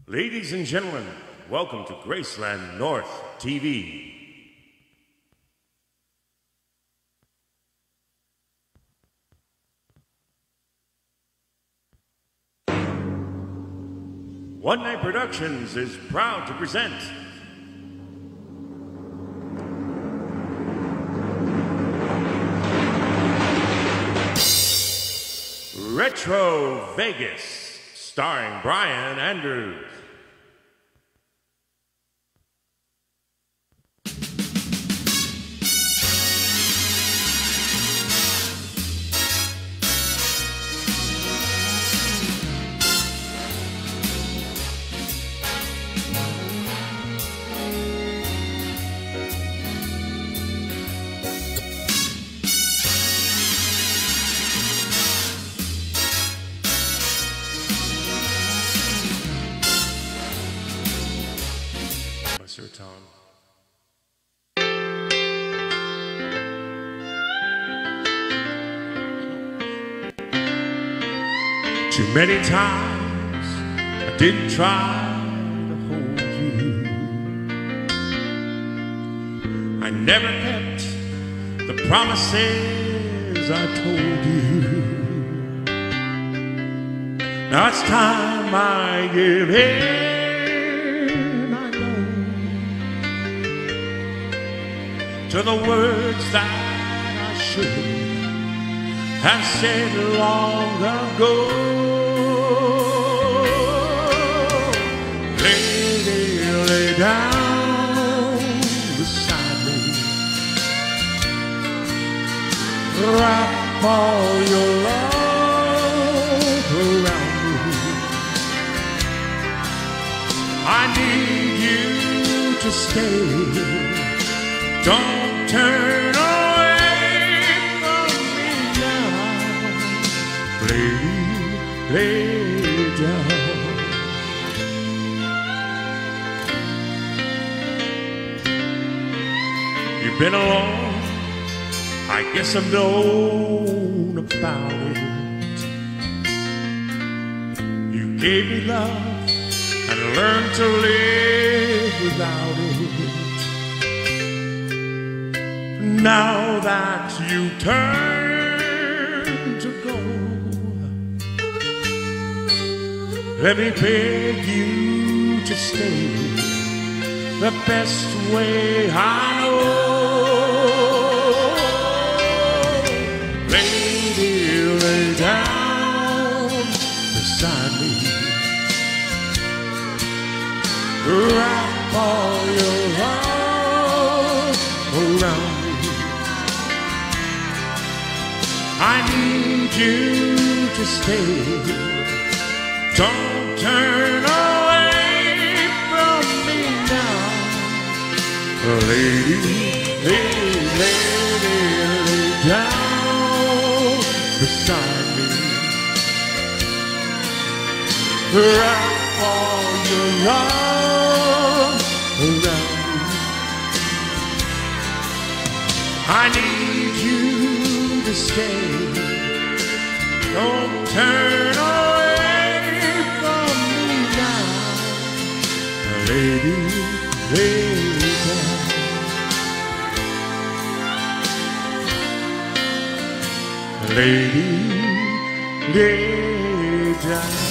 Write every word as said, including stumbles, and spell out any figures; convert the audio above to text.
Ladies and gentlemen, welcome to Graceland North T V. One Night Productions is proud to present Retro Vegas, starring Brian Andrews. Sir Tom. Too many times I didn't try to hold you. I never kept the promises I told you. Now it's time I give in. To the words that I should have said long ago. Lady, lay down beside me. Wrap all your love around me. I need you to stay. Don't turn away from me now. Lay, lay down. You've been alone, I guess I've known about it. You gave me love and learned to live without it. Now that you turn to go, let me beg you to stay the best way I know. Lady, lay down beside me. Wrap all your love around me. I need you to stay. Don't turn away from me now. Lady, lady, lady, lay down beside me. Wrap all your love around me. I need you to stay. Don't turn away from me now. Lady, lay down. Lady, lay down.